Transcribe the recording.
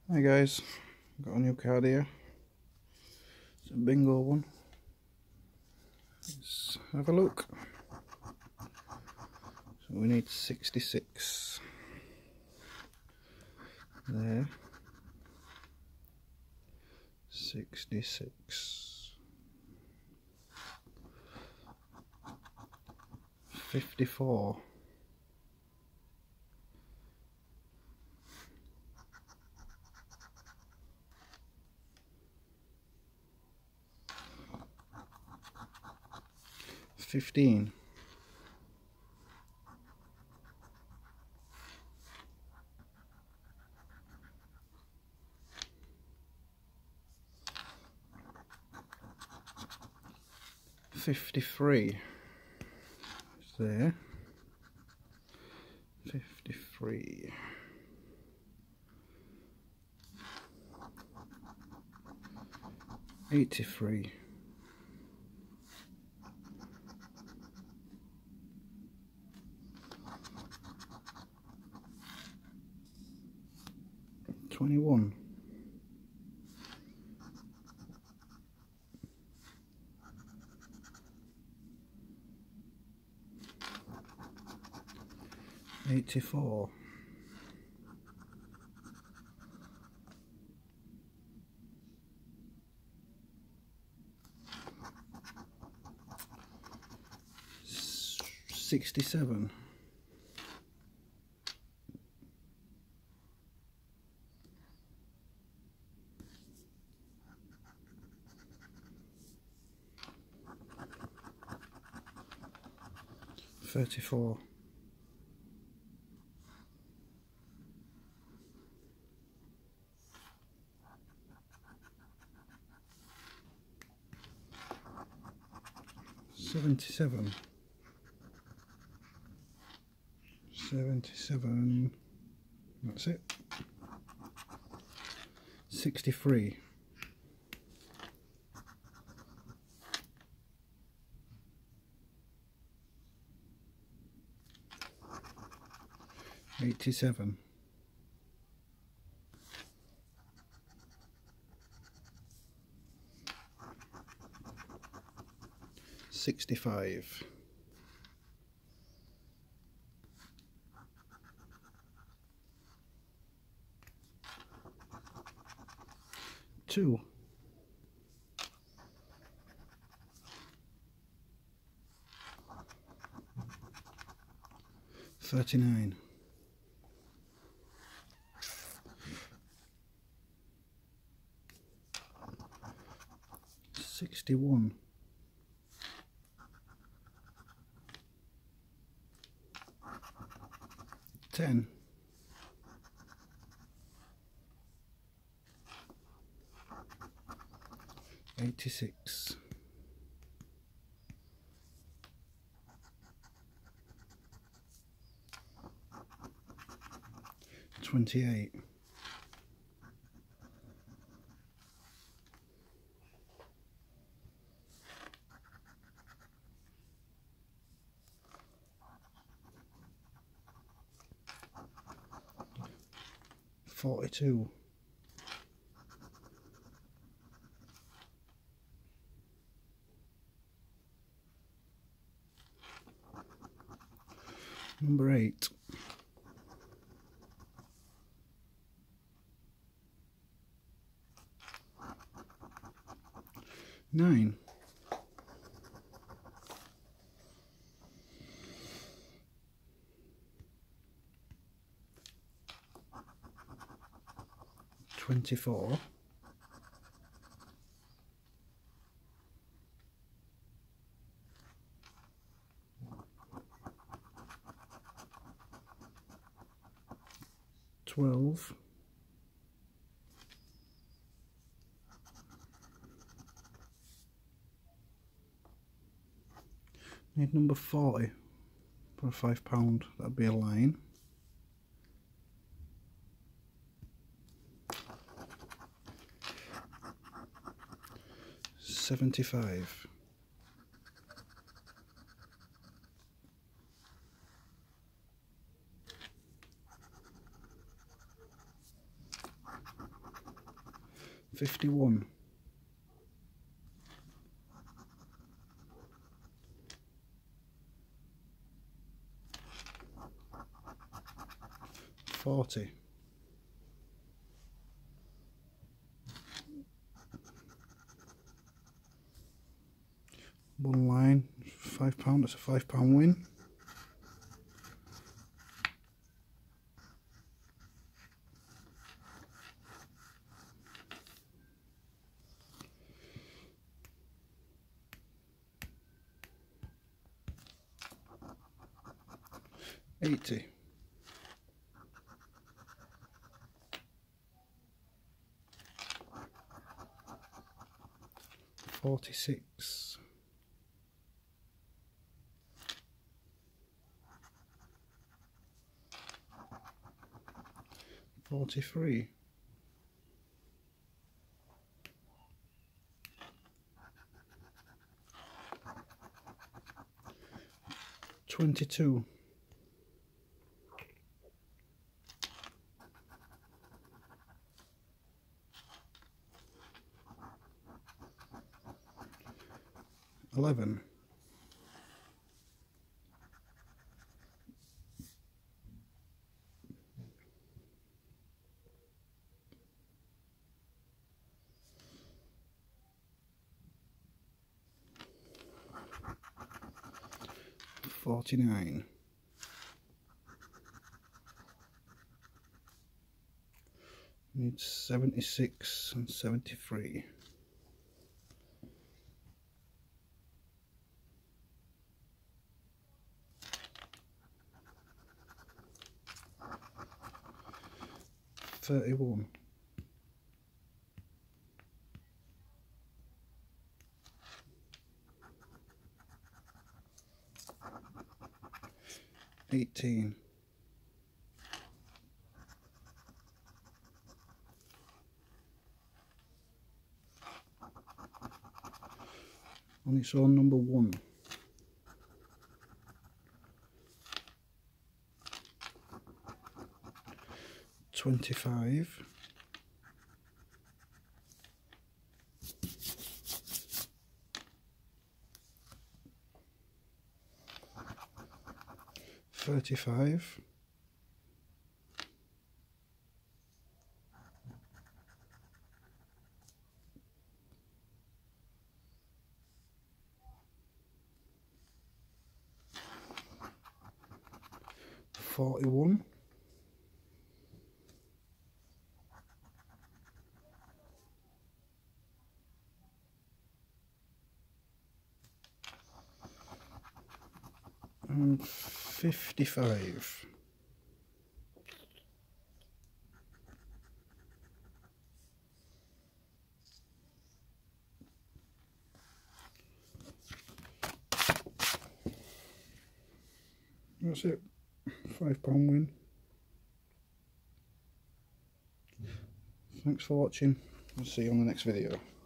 Hi guys, got a new card here. It's a bingo one. Let's have a look. So we need 66 there. 66. 54. 15. 53. It's there. 53. 83. 21. 84. 67. 34. 77. 77. That's it. 63. 87. 65. 2. 39. 61. 10. 86. 28. 42. 8. 9. 24. 12. 'Need number 40 for a £5. That'd be a line. 75. 51. 40. 1 line, £5, that's a £5 win. 80. 46. 43. 22. 11. 49. 76 and 73. 31. 18. 'On its own, number 1. 25. 35. 41. 55. 'That's it, £5 win. Thanks for watching, I'll see you on the next video.